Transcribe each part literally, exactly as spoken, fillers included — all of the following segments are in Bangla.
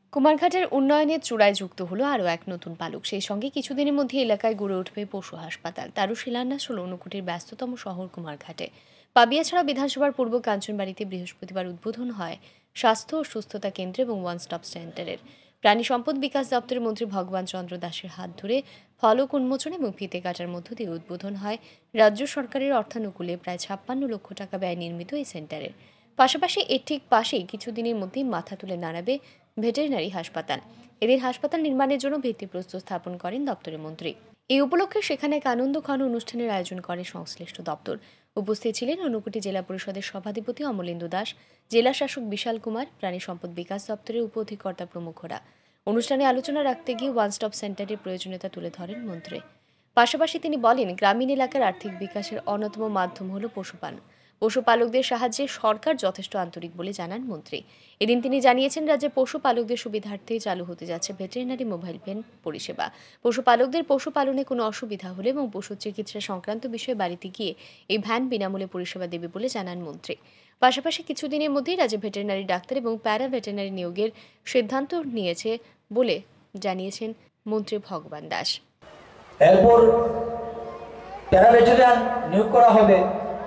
কুমারঘাটের উন্নয়নে চূড়ায় যুক্ত হলো আরও এক নতুন পালক। সেই সঙ্গে কিছুদিনের মধ্যে এলাকায় গড়ে উঠবে পশু হাসপাতাল। তারও শিলান্যাস হল ঊনকোটির ব্যস্ততম শহর কুমারঘাটে। পাবিয়া ছাড়া বিধানসভার পূর্ব কাঞ্চনবাড়িতে বৃহস্পতিবার উদ্বোধন হয় স্বাস্থ্য ও সুস্থতা কেন্দ্র এবং ওয়ান স্টপ সেন্টারের। প্রাণী সম্পদ বিকাশ দপ্তরের মন্ত্রী ভগবান চন্দ্র দাসের হাত ধরে ফলক উন্মোচন এবং ফিতে কাটার মধ্য দিয়ে উদ্বোধন হয় রাজ্য সরকারের অর্থানুকূলে প্রায় ছাপ্পান্ন লক্ষ টাকা ব্যয় নির্মিত এই সেন্টারের। পাশাপাশি এর ঠিক পাশেই কিছুদিনের মধ্যেই মাথা তুলে দাঁড়াবে ভেটেরিনারি হাসপাতাল। এদের হাসপাতাল নির্মাণের জন্য ভিত্তিপ্রস্তর স্থাপন করেন দপ্তরের মন্ত্রী। এই উপলক্ষে সেখানে এক আনন্দঘন অনুষ্ঠানের আয়োজন করে সংশ্লিষ্ট দপ্তর। উপস্থিত ছিলেন ঊনকোটি জেলা পরিষদের সভাধিপতি অমলেন্দু দাস, জেলা শাসক বিশাল কুমার, প্রাণী সম্পদ বিকাশ দপ্তরের উপ অধিকর্তা প্রমুখরা। অনুষ্ঠানে আলোচনা রাখতে গিয়ে ওয়ান স্টপ সেন্টারের প্রয়োজনীয়তা তুলে ধরেন মন্ত্রী। পাশাপাশি তিনি বলেন, গ্রামীণ এলাকার আর্থিক বিকাশের অন্যতম মাধ্যম হল পশুপালন। পশুপালকদের সাহায্যে সরকার যথেষ্ট আন্তরিক বলে জানান মন্ত্রী। এদিন তিনি জানিয়েছেন, রাজ্যে পশুপালকদের সুবিধার্থে চালু হতে যাচ্ছে ভেটেরিনারি মোবাইল ভ্যান পরিষেবা। পশুপালকদের পশুপালনে কোনো অসুবিধা হলে এবং পশু চিকিৎসা সংক্রান্ত বিষয়ে বাড়িতে গিয়ে এই ভ্যান বিনামূল্যে পরিষেবা দেবে বলে জানান মন্ত্রী। পাশাপাশি কিছুদিনের মধ্যেই রাজ্যে ভেটেরিনারি ডাক্তার এবং প্যারা ভেটেরিনারি নিয়োগের সিদ্ধান্ত নিয়েছে বলে জানিয়েছেন মন্ত্রী ভগবান দাস। এরপর প্যারা ভেটেরিনারি নিয়োগ করা হবে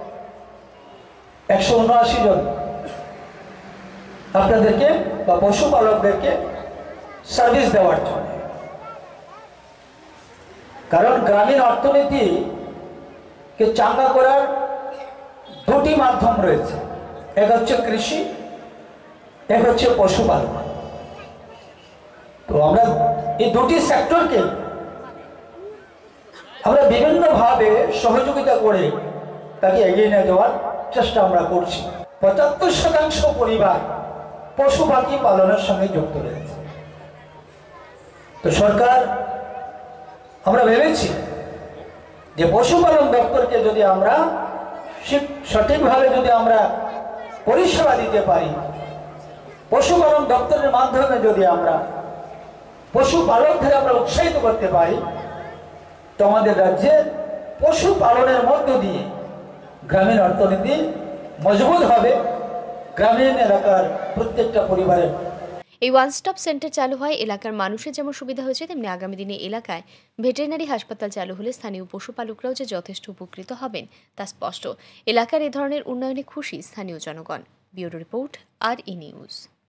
একশো উনআশি জন আপনাদেরকে বা পশুপালকদেরকে সার্ভিস দেওয়ার জন্য। কারণ গ্রামীণ অর্থনীতিকে চাঙ্গা করার দুটি মাধ্যম রয়েছে, এক হচ্ছে কৃষি, এক হচ্ছে পশুপালন। তো আমরা এই দুটি সেক্টরকে আমরা বিভিন্নভাবে সহযোগিতা করে তাকে এগিয়ে নিয়ে যাওয়ার চেষ্টা আমরা করছি। পঁচাত্তর শতাংশ পরিবার পশু পাখি পালনের সঙ্গে যুক্ত রয়েছে। তো সরকার আমরা ভেবেছি যে পশুপালন দপ্তরকে যদি আমরা সঠিকভাবে যদি আমরা পরিষেবা দিতে পারি, পশুপালন দপ্তরের মাধ্যমে যদি আমরা পশুপালকদের আমরা উৎসাহিত করতে পারি, তো আমাদের রাজ্যে পশুপালনের মধ্য দিয়ে গ্রামীণ অর্থনীতি মজবুত হবে, গ্রামীণ এলাকার প্রত্যেকটা পরিবারের। এই ওয়ান স্টপ সেন্টার চালু হয় এলাকার মানুষের যেমন সুবিধা হয়েছে, তেমনি আগামী দিনে এলাকায় ভেটেরিনারি হাসপাতাল চালু হলে স্থানীয় পশুপালকরাও যে যথেষ্ট উপকৃত হবেন তা স্পষ্ট। এলাকার এ ধরনের উন্নয়নে খুশি স্থানীয় জনগণ। ব্যুরো রিপোর্ট, আর ই নিউজ।